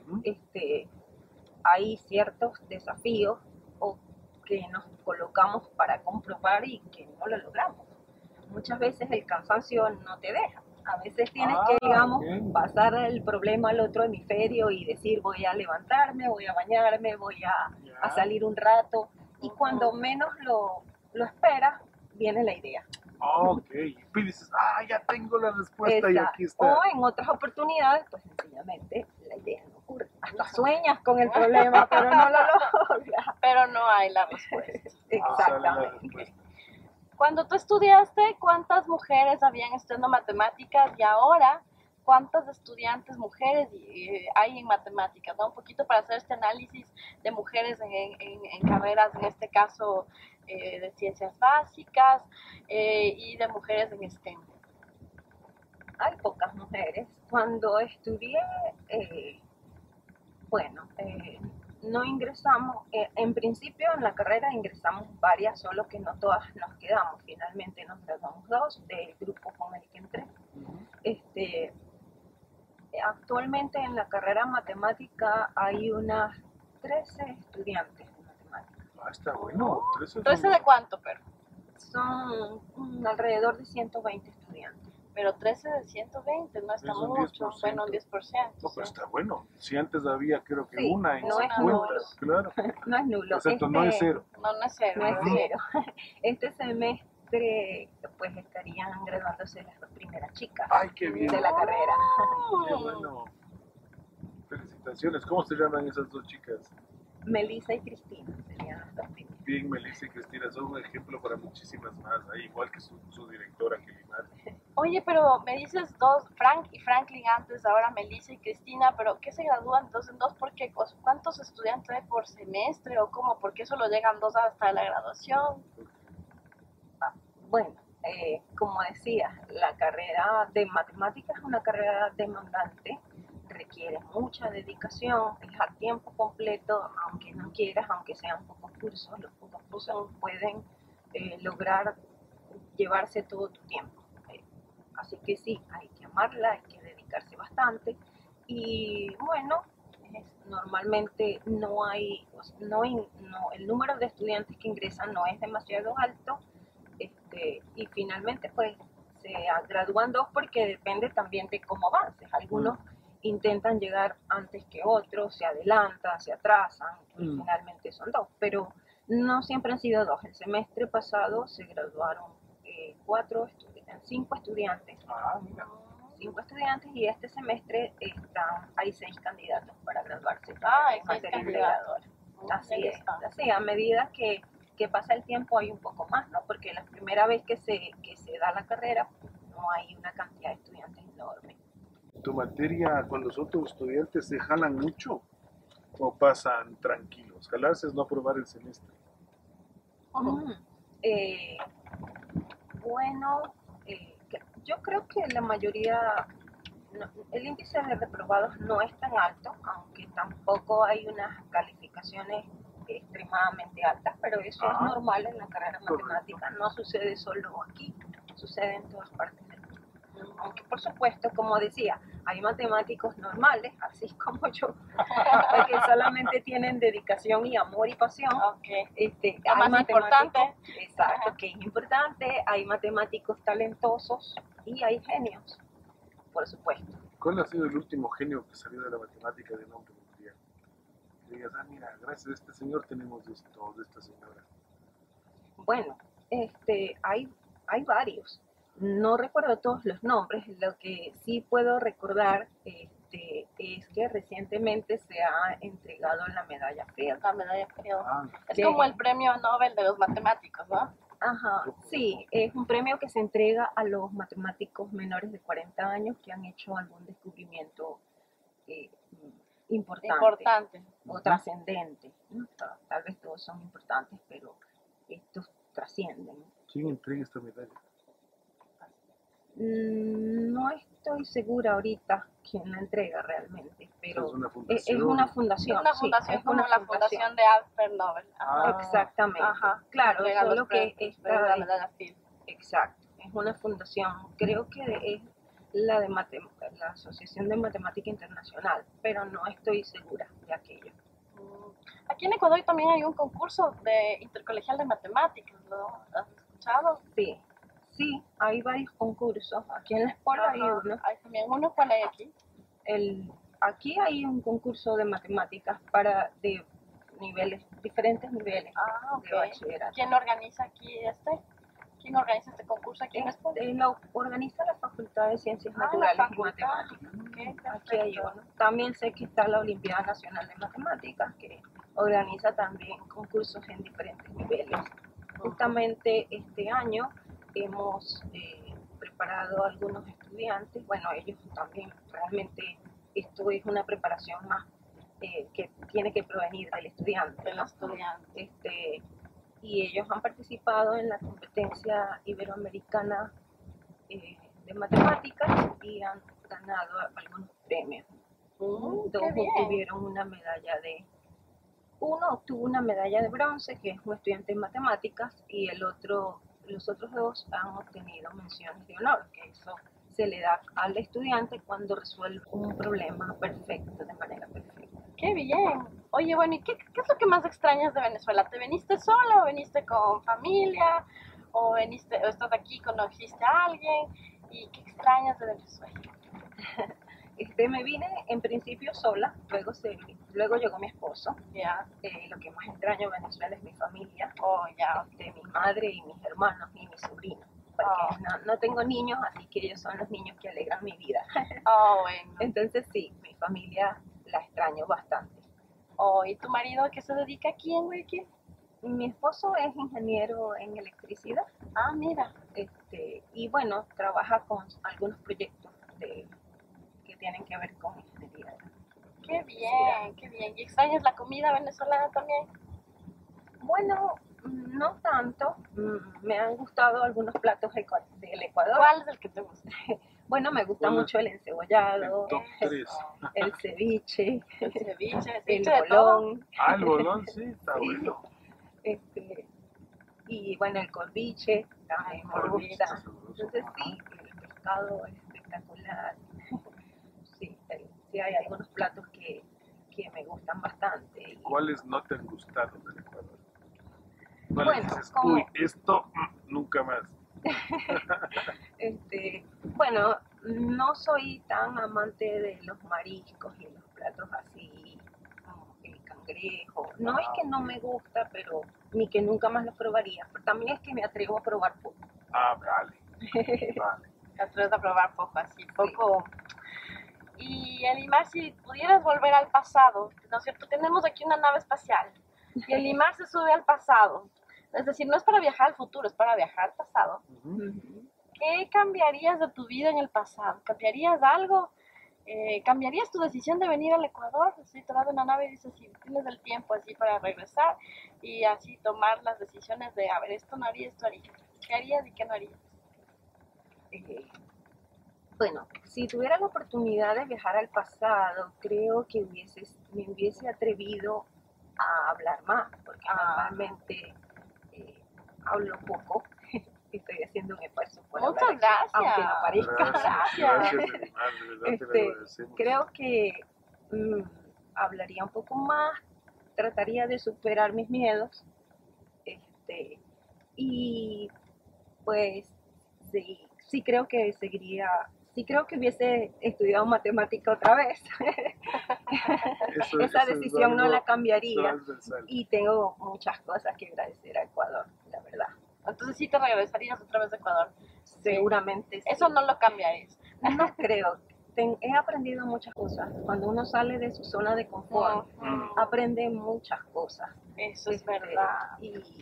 hay ciertos desafíos que nos colocamos para comprobar y que no lo logramos. Muchas veces el cansancio no te deja. A veces tienes que, digamos, pasar el problema al otro hemisferio y decir, voy a levantarme, voy a bañarme, voy a salir un rato. Y cuando menos lo esperas, viene la idea. Ok. Y dices, ya tengo la respuesta. Exacto. Y aquí está. O en otras oportunidades, pues sencillamente la idea no ocurre. Hasta sueñas con el problema, pero no lo logras. Pero no hay la respuesta. Exactamente. Cuando tú estudiaste, ¿cuántas mujeres habían estudiando matemáticas? Y ahora, ¿cuántas estudiantes mujeres hay en matemáticas? ¿No? Un poquito para hacer este análisis de mujeres en carreras, en este caso de ciencias básicas y de mujeres en STEM. Hay pocas mujeres. Cuando estudié, no ingresamos, en principio en la carrera ingresamos varias, solo que no todas nos quedamos. Finalmente nos graduamos 2 del grupo con el que entré. Actualmente en la carrera matemática hay unas 13 estudiantes de matemática. Está bueno. ¿13 de cuánto, pero? Son alrededor de 120 estudiantes. Pero 13 de 120 no está mucho, bueno, un 10%. No, pero está bueno. Si antes había, creo que una en no es 50, nulo. claro. No es nulo. Excepto no es cero. No es cero. No es cero. Este semestre pues estarían graduándose las 2 primeras chicas Ay, qué bien. de la carrera. Qué bueno. Felicitaciones. ¿Cómo se llaman esas dos chicas? Melissa y Cristina serían las 2 primeras. Bien, Melissa y Cristina son un ejemplo para muchísimas más, igual que su directora, Kelimar. Oye, pero me dices dos, Frank y Franklin antes, ahora Melissa y Cristina, pero ¿qué se gradúan dos en dos? ¿Por qué? ¿Cuántos estudiantes hay por semestre o cómo? ¿Por qué solo llegan dos hasta la graduación? Bueno, como decía, la carrera de matemáticas es una carrera demandante, requiere mucha dedicación, es a tiempo completo, aunque no quieras, aunque sean pocos cursos, los pocos cursos pueden lograr llevarse todo tu tiempo. Así que sí, hay que amarla, hay que dedicarse bastante y bueno, normalmente no hay, el número de estudiantes que ingresan no es demasiado alto, y finalmente pues se gradúan dos porque depende también de cómo avances. Algunos intentan llegar antes que otros, se adelantan, se atrasan y finalmente son dos, pero no siempre han sido dos. El semestre pasado se graduaron cinco estudiantes. Mira. 5 estudiantes y este semestre hay 6 candidatos para graduarse. Hay en 6 materia candidatos. integradora. Así es. Así, a medida que pasa el tiempo hay un poco más, ¿no? Porque la primera vez que se da la carrera no hay una cantidad de estudiantes enorme. ¿Tu materia, cuando son tus estudiantes, se jalan mucho o pasan tranquilos? Jalarse es no aprobar el semestre. Eh, bueno, yo creo que la mayoría, el índice de reprobados no es tan alto, aunque tampoco hay unas calificaciones extremadamente altas, pero eso es normal en la carrera matemática, no sucede solo aquí, sucede en todas partes del mundo. Aunque por supuesto, como decía, hay matemáticos normales, así como yo, que solamente tienen dedicación y amor y pasión. Lo más importante. Exacto, que es importante. Hay matemáticos talentosos y hay genios, por supuesto. ¿Cuál ha sido el último genio que salió de la matemática de nombre mundial? Que digas, mira, gracias a este señor tenemos esto, de esta señora. Bueno, hay varios. No recuerdo todos los nombres. Lo que sí puedo recordar es que recientemente se ha entregado la medalla Fields. La medalla Fields. Es que, como el premio Nobel de los matemáticos, ¿no? Ajá, sí, es un premio que se entrega a los matemáticos menores de 40 años que han hecho algún descubrimiento importante o trascendente, ¿no? Tal vez todos son importantes, pero estos trascienden. ¿Quién entrega esta medalla? No estoy segura ahorita quién la entrega realmente, pero es una fundación. Es una fundación. Es una fundación, sí, como la fundación de Alfred Nobel. Exactamente. Ajá. Claro, solo que la medalla Fields. Exacto, es una fundación, creo que es la de la Asociación de Matemática Internacional, pero no estoy segura de aquello. Aquí en Ecuador también hay un concurso de intercolegial de matemáticas, ¿lo has escuchado? Sí, hay varios concursos. Aquí en la escuela hay uno. Hay también uno. ¿Cuál hay aquí? Aquí hay un concurso de matemáticas de diferentes niveles de bachillerato. ¿Quién organiza aquí ¿Quién organiza este concurso aquí en la escuela? Lo organiza la Facultad de Ciencias Naturales y Matemáticas. Aquí hay uno. También sé que está la Olimpiada Nacional de Matemáticas, que organiza también concursos en diferentes niveles. Justamente este año hemos preparado a algunos estudiantes, bueno, ellos también, realmente esto es una preparación más que tiene que provenir del estudiante. Y ellos han participado en la competencia iberoamericana de matemáticas y han ganado algunos premios. Dos obtuvieron una medalla uno obtuvo una medalla de bronce, que es un estudiante en matemáticas, y los otros dos han obtenido menciones de honor, que eso se le da al estudiante cuando resuelve un problema perfecto, de manera perfecta. ¡Qué bien! Oye, bueno, ¿y qué es lo que más extrañas de Venezuela? ¿Te viniste sola o viniste con familia? ¿O estás aquí, conociste a alguien? ¿Y qué extrañas de Venezuela? Me vine en principio sola, luego llegó mi esposo. Lo que más extraño de Venezuela es mi familia, mi madre y mis hermanos y mis sobrinos. Porque no tengo niños, así que ellos son los niños que alegran mi vida. Bueno. Entonces sí, mi familia la extraño bastante. ¿Y tu marido a qué se dedica aquí en Guayaquil? Mi esposo es ingeniero en electricidad, Ah, mira. y bueno, trabaja con algunos proyectos que tienen que ver con ingeniería. Qué bien, qué bien. ¿Y extrañas la comida venezolana también? Bueno, no tanto. Me han gustado algunos platos del Ecuador. ¿Cuál es el que te gusta? Bueno, me gusta ¿Cuál es mucho el encebollado, el top 3? el ceviche, El ceviche, el ceviche de todo. bolón, Ah, el bolón, sí, está Sí. bueno. Y bueno, el corviche también me Corviche gusta. está sabroso. Entonces sí, el pescado es espectacular. Sí, sí hay algunos platos que me gustan bastante. Y, ¿Cuáles no te han gustado del Ecuador? ¿Cuáles Bueno, dices, como- uy, esto nunca más? bueno, no soy tan amante de los mariscos y los platos así, como el cangrejo. No es que no me gusta, pero ni que nunca más lo probaría. Pero también es que me atrevo a probar poco. Ah, vale, vale. Te atreves a probar poco, así, poco. Y Elimar, si pudieras volver al pasado, ¿no es cierto? Tenemos aquí una nave espacial y Elimar se sube al pasado. Es decir, no es para viajar al futuro, es para viajar al pasado. Ujú. ¿Qué cambiarías de tu vida en el pasado? ¿Cambiarías algo? ¿Cambiarías tu decisión de venir al Ecuador? Si te vas de una nave y dices, si tienes el tiempo así para regresar y así tomar las decisiones de, a ver, esto no haría, esto haría. ¿Qué harías y qué no harías? Eh, Bueno, si tuviera la oportunidad de viajar al pasado, creo que me hubiese atrevido a hablar más, porque normalmente hablo poco. Estoy haciendo un esfuerzo por Muchas hablar aquí, gracias. aunque no parezca. Gracias, Elimar, de verdad te lo Este, agradecemos. Creo que mm, hablaría un poco más, trataría de superar mis miedos, y pues sí creo que sí creo que hubiese estudiado matemática otra vez. Esa Eso es decisión no algo la cambiaría transversal. y tengo muchas cosas que agradecer a Ecuador, la verdad. Entonces sí te regresarías otra vez a Ecuador. Seguramente sí. Eso no lo cambiarías. No creo. He aprendido muchas cosas. Cuando uno sale de su zona de confort, aprende muchas cosas. Eso es Este, verdad.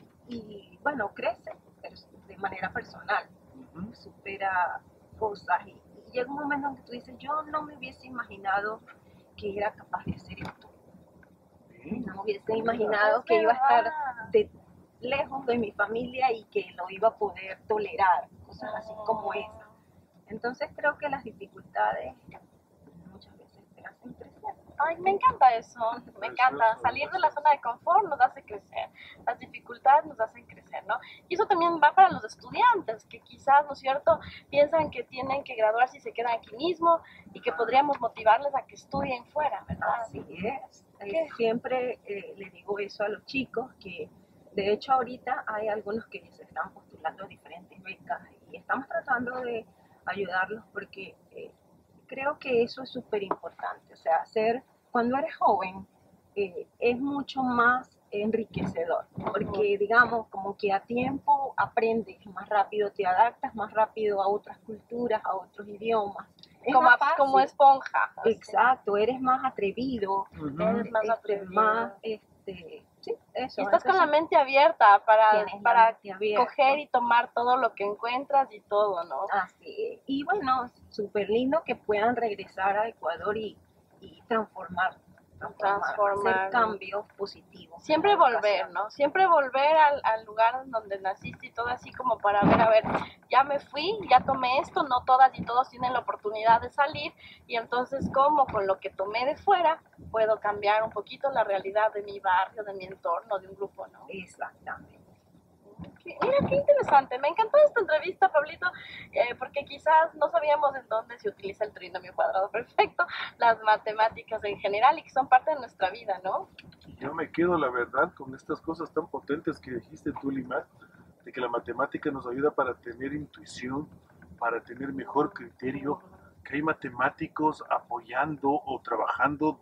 y bueno, crece de manera personal, Ujú. supera cosas y llega un momento en que tú dices, yo no me hubiese imaginado que era capaz de hacer esto. Sí. No me hubiese imaginado Es que iba a estar verdad. lejos de mi familia y que lo iba a poder tolerar, cosas así como esa. Entonces creo que las dificultades muchas veces te hacen crecer. Ay, me encanta eso, me encanta. Salir de la zona de confort nos hace crecer, las dificultades nos hacen crecer, ¿no? Y eso también va para los estudiantes, que quizás, ¿no es cierto?, piensan que tienen que graduarse y se quedan aquí mismo y que podríamos motivarles a que estudien fuera, ¿verdad? Así es. ¿Qué? Siempre le digo eso a los chicos, que de hecho ahorita hay algunos que se están postulando a diferentes becas y estamos tratando de ayudarlos porque creo que eso es súper importante. O sea, cuando eres joven es mucho más enriquecedor, porque digamos, como que a tiempo aprendes más rápido, te adaptas más rápido a otras culturas, a otros idiomas. Es Como, más fácil. como esponja. así. Exacto, eres más atrevido, Ujú. Eres más atrevido. sí, eso. Y estás con la entonces, mente abierta tienes la para mente abierta. coger y tomar todo lo que encuentras y todo, ¿no? Así, y bueno, súper lindo que puedan regresar a Ecuador y transformar, hacer cambios positivos. Siempre en la volver, educación. ¿no? Siempre volver al lugar donde naciste y todo así como para ver, a ver, ya me fui, ya tomé esto, no todas y todos tienen la oportunidad de salir y entonces como con lo que tomé de fuera puedo cambiar un poquito la realidad de mi barrio, de mi entorno, de un grupo, ¿no? Exactamente. Mira, qué interesante. Me encantó esta entrevista, Pablito, porque quizás no sabíamos en dónde se utiliza el trinomio cuadrado perfecto, las matemáticas en general y que son parte de nuestra vida, ¿no? Yo me quedo, la verdad, con estas cosas tan potentes que dijiste tú, Limar, de que la matemática nos ayuda para tener intuición, para tener mejor criterio, que hay matemáticos apoyando o trabajando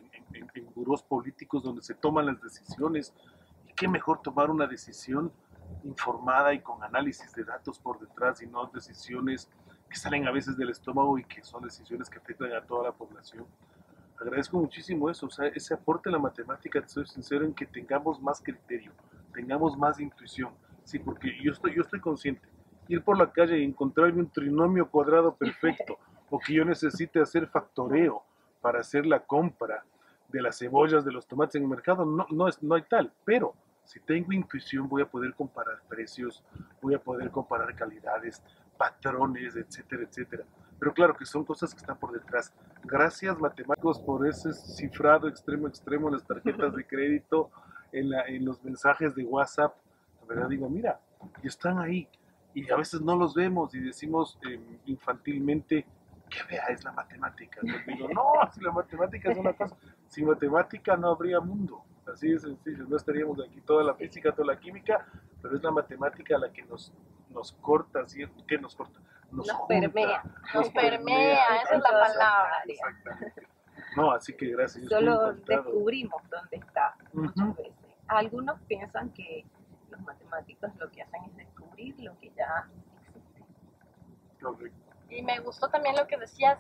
en burós políticos donde se toman las decisiones. Y qué mejor tomar una decisión informada y con análisis de datos por detrás y no decisiones que salen a veces del estómago y que son decisiones que afectan a toda la población. Agradezco muchísimo eso, o sea, ese aporte en la matemática, te soy sincero, en que tengamos más criterio, tengamos más intuición. Sí, porque yo estoy consciente. Ir por la calle y encontrarme un trinomio cuadrado perfecto, o que yo necesite hacer factoreo para hacer la compra de las cebollas, de los tomates en el mercado, no hay tal. Pero si tengo intuición, voy a poder comparar precios, voy a poder comparar calidades, patrones, etcétera, etcétera. Pero claro que son cosas que están por detrás. Gracias, matemáticos, por ese cifrado extremo extremo en las tarjetas de crédito, en los mensajes de WhatsApp. La verdad digo, mira, y están ahí. Y a veces no los vemos y decimos infantilmente, ¿qué vea es la matemática? Yo digo, no, si la matemática es una cosa, sin matemática no habría mundo. Así de sencillo, no estaríamos aquí toda la física, toda la química, pero es la matemática la que nos corta, ¿sí? ¿Qué nos corta? Nos Junta, permea. Nos permea, esa es la palabra. Exactamente. No, así que gracias. Yo Solo estoy encantado. descubrimos dónde está muchas Ujú. veces. Algunos piensan que los matemáticos lo que hacen es descubrir lo que ya existe. Correcto. Y me gustó también lo que decías,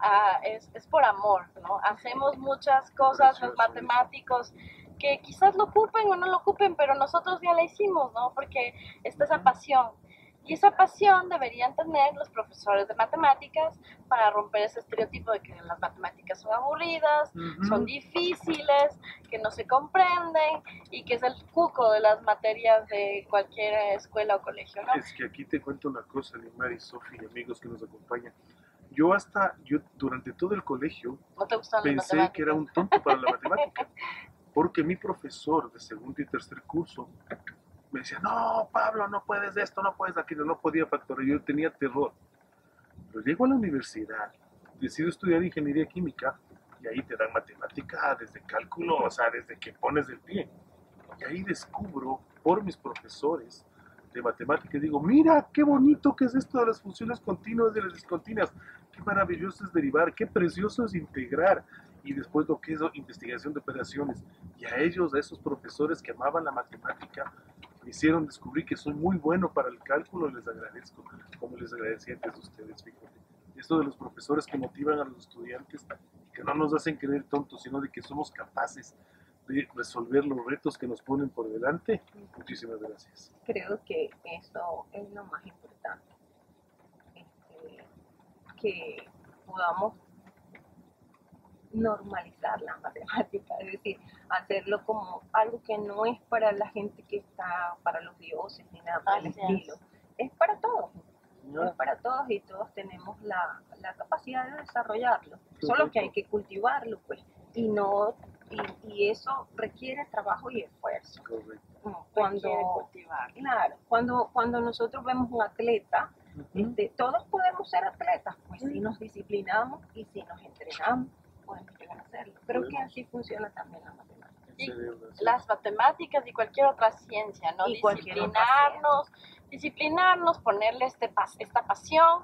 es por amor, ¿no? Hacemos muchas cosas los Precioso matemáticos que quizás lo ocupen o no lo ocupen, pero nosotros ya la hicimos, ¿no? Porque está esa pasión. Y esa pasión deberían tener los profesores de matemáticas para romper ese estereotipo de que las matemáticas son aburridas, Ujú. son difíciles, que no se comprenden y que es el cuco de las materias de cualquier escuela o colegio, ¿no? Es que aquí te cuento una cosa, Limar y Sofi y amigos que nos acompañan. Yo durante todo el colegio ¿No te gustan las pensé matemáticas? que era un tonto para la matemática, porque mi profesor de segundo y tercer curso me decía, no, Pablo, no puedes esto, no puedes aquello, no podía factorar, yo tenía terror. Pero llego a la universidad, decido estudiar ingeniería química y ahí te dan matemática desde cálculo, o sea, desde que pones el pie. Y ahí descubro por mis profesores de matemática y digo, mira, qué bonito que es esto de las funciones continuas y de las discontinuas, qué maravilloso es derivar, qué precioso es integrar, y después lo que es investigación de operaciones. Y a ellos, a esos profesores que amaban la matemática, me hicieron descubrir que soy muy bueno para el cálculo, les agradezco, como les agradecí antes a ustedes, fíjate. Esto de los profesores que motivan a los estudiantes, que no nos hacen creer tontos, sino de que somos capaces de resolver los retos que nos ponen por delante. Muchísimas gracias. Creo que eso es lo más importante, este, que podamos normalizar la matemática, es decir, hacerlo como algo que no es para la gente que está, para los dioses ni nada por el Así es. estilo, es para todos. Es para todos y todos tenemos la capacidad de desarrollarlo, solo que hay que cultivarlo, pues, y no y eso requiere trabajo y esfuerzo. Correcto. Requiere cultivar. Claro, cuando nosotros vemos un atleta, todos podemos ser atletas, pues si nos disciplinamos y si nos entrenamos, podemos llegar a hacerlo. Creo que así funciona también la matemática. Y las matemáticas y cualquier otra ciencia, ¿no? Y cualquier otra Disciplinarnos, ponerle esta pasión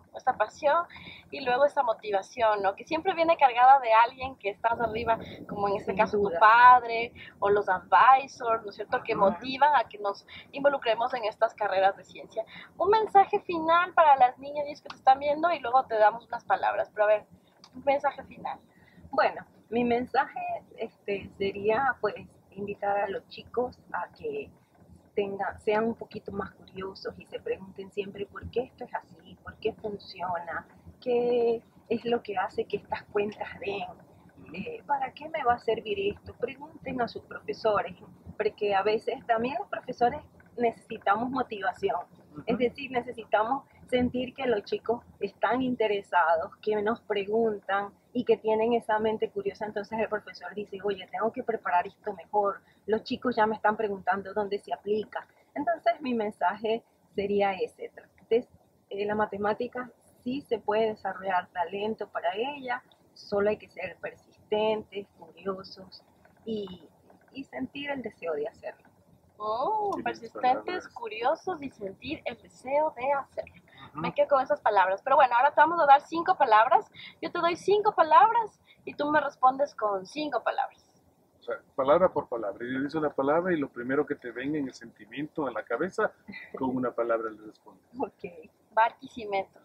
y luego esta motivación, ¿no? Que siempre viene cargada de alguien que está arriba, como en este Sin caso tu duda. padre o los advisors, ¿no es cierto? Que motivan a que nos involucremos en estas carreras de ciencia. Un mensaje final para las niñas que te están viendo y luego te damos unas palabras, pero a ver, un mensaje final. Bueno, mi mensaje sería pues invitar a los chicos a que sean un poquito más curiosos y se pregunten siempre por qué esto es así, por qué funciona, qué es lo que hace que estas cuentas den, para qué me va a servir esto. Pregunten a sus profesores, porque a veces también los profesores necesitamos motivación, es decir, necesitamos sentir que los chicos están interesados, que nos preguntan y que tienen esa mente curiosa. Entonces el profesor dice, oye, tengo que preparar esto mejor, los chicos ya me están preguntando dónde se aplica. Entonces mi mensaje sería ese, la matemática sí se puede desarrollar talento para ella, solo hay que ser persistentes, curiosos y sentir el deseo de hacerlo. Persistentes, curiosos y sentir el deseo de hacerlo. Me quedo con esas palabras. Pero bueno, ahora te vamos a dar 5 palabras. Yo te doy 5 palabras y tú me respondes con 5 palabras. O sea, palabra por palabra. Yo dice una palabra y lo primero que te venga en el sentimiento, en la cabeza, con una palabra le respondes. Ok. Barquisimeto.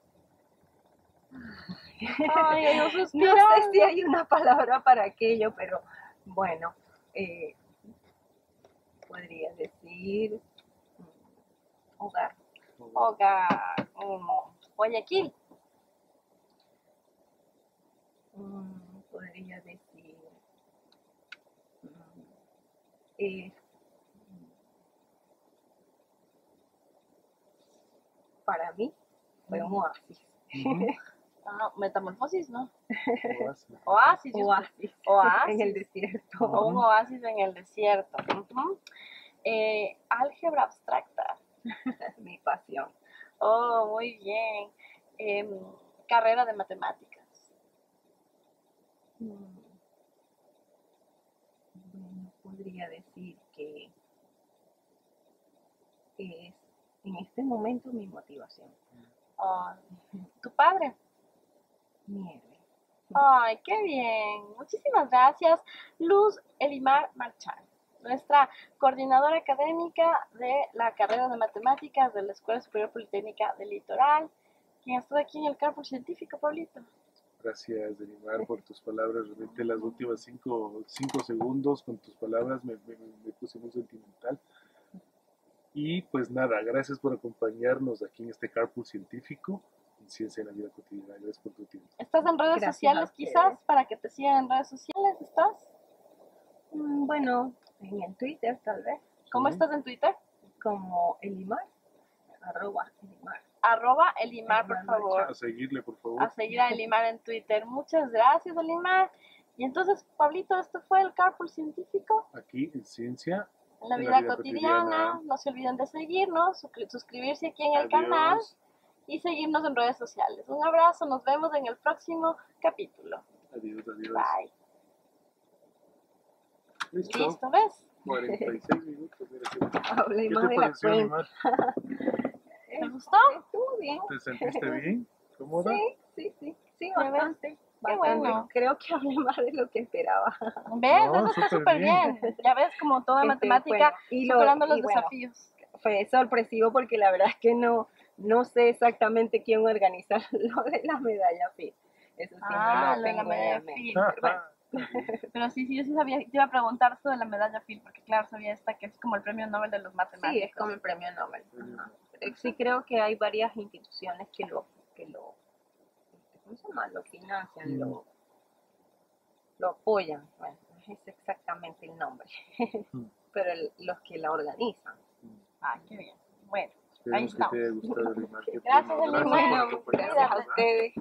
Ay, yo No sé si hay una palabra para aquello, pero bueno, podría decir hogar. Hogar. Guayaquil. Podría decir eh, para mí fue un oasis. Ujú. Ah, metamorfosis, ¿no? Oasis. Oasis. yo Oasis. Oasis. En el desierto. O un oasis en el desierto. Ujú. Álgebra abstracta. Mi pasión. Oh, muy bien. Carrera de matemáticas. Bueno, podría decir que es en este momento mi motivación. Oh, ¿tu padre? Nieve. Ay, qué bien. Muchísimas gracias, Luz Elimar Marchán, nuestra coordinadora académica de la carrera de matemáticas de la Escuela Superior Politécnica del Litoral, quien estuvo aquí en el campus científico, Pablito. Gracias, Delimar, por tus palabras. Realmente las últimas cinco segundos con tus palabras me puse muy sentimental. Y pues nada, gracias por acompañarnos aquí en este carpool científico en Ciencia en la Vida Cotidiana. Gracias por tu tiempo. ¿Estás en redes Gracias sociales a ustedes. quizás para que te sigan en redes sociales? ¿Estás? Bueno, en el Twitter tal vez, ¿Cómo Sí. estás en Twitter? como Elimar, @Elimar. @Elimar, por favor. A seguirle, por A favor. seguir a Elimar en Twitter. Muchas gracias, Elimar. Y entonces, Pablito, esto fue el Carpool Científico Aquí en Ciencia en la en vida cotidiana. No se olviden de seguirnos, suscribirse aquí en el canal Adiós. y seguirnos en redes sociales. Un abrazo, nos vemos en el próximo capítulo. Adiós, adiós. Bye. Listo. ¿Listo, ves? 46 minutos. Mira qué Hablé ¿Qué más te de la pareció, cuenta. Animal? ¿Te gustó? Estuvo bien. ¿Te sentiste bien? ¿Cómoda? Sí, Ya ves. bastante. Qué Bastante. bueno. Creo que hablé más de lo que esperaba. ¿Ves? No, Eso está súper súper bien. Ya ves, como toda matemática, Bueno, y superando los bueno, desafíos. fue sorpresivo porque la verdad es que no sé exactamente quién organiza lo de la medalla FIT. Eso sí Ah, no lo de la tengo medalla en mente. Phil. Pero bueno, Pero sí, yo sí sabía, te iba a preguntar esto de la medalla Phil, porque claro, sabía esta que es como el premio Nobel de los sí, matemáticos. es como el premio Nobel. Ajá. Pero sí creo que hay varias instituciones que ¿cómo se llama? Lo financian, lo apoyan. Bueno, no es exactamente el nombre, pero los que la organizan. Ah, qué bien. Bueno, ahí Esperemos que te haya estamos. gustado, Animal. Qué Gracias, bueno. Animal. por Bueno, acompañarnos, gracias a ¿verdad? ustedes.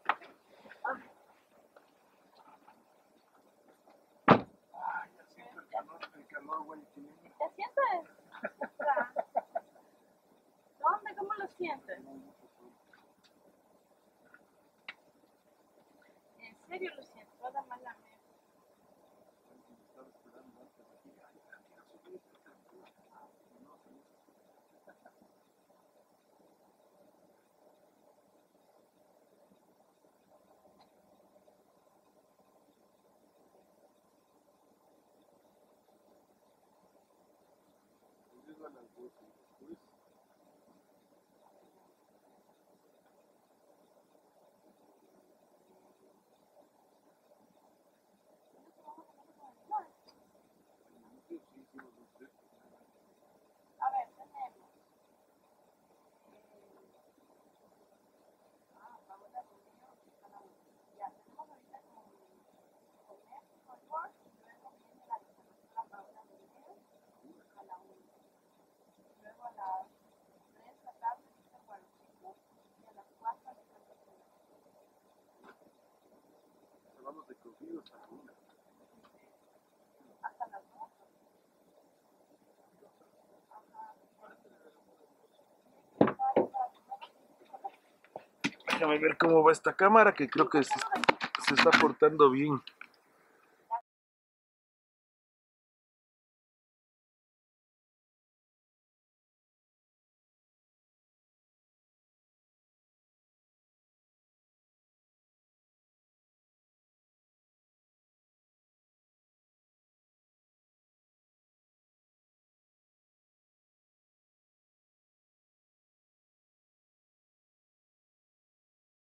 Ay, ya siento el calor, guayaquileño. ¿Te sientes? ¿Dónde? ¿Cómo lo sientes? ¿En serio lo siento? Voy a dar más la mía. A ver, tenemos. Paola Romero y Ana Bolívar. Ya, tenemos ahorita con Ford y luego viene la licenciatura Paola Romero a la 1. Luego a las 3 de la tarde Víctor Guaruchico y a las 4 Alejandro Pérez. Vamos de corrido hasta la una. Hasta las 2. Déjame ver cómo va esta cámara, que creo que se está portando bien.